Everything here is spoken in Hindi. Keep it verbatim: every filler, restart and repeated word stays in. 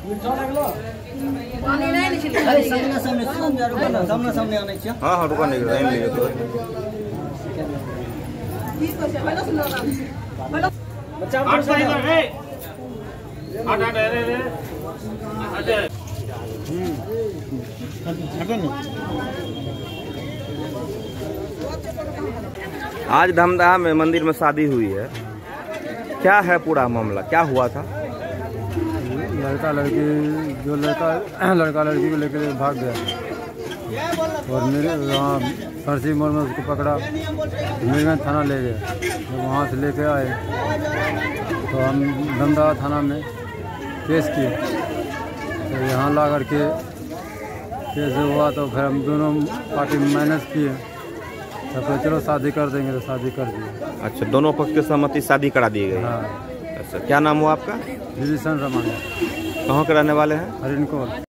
हाँ हाँ दुकान नहीं टाइम नहीं तो आज धमदाहा में मंदिर में शादी हुई है, क्या है पूरा मामला, क्या हुआ था? लड़का लड़की जो लड़का लड़का लड़की को लेकर भाग गया और मेरे वहाँ फर्जी मोड़ में उसको पकड़ा, मेरगंज थाना ले गए। जब वहाँ से लेके आए तो हम धमदाहा थाना में केस किए। तो यहाँ ला करके केस हुआ तो फिर हम दोनों पार्टी मैनेज किए, तो फिर चलो शादी कर देंगे, तो शादी कर दिए। अच्छा, दोनों पक्ष की सहमति शादी करा दी गई। हाँ। अच्छा, क्या नाम हुआ आपका? विभीषण रमान। कहाँ के रहने वाले हैं? हरिनकोल।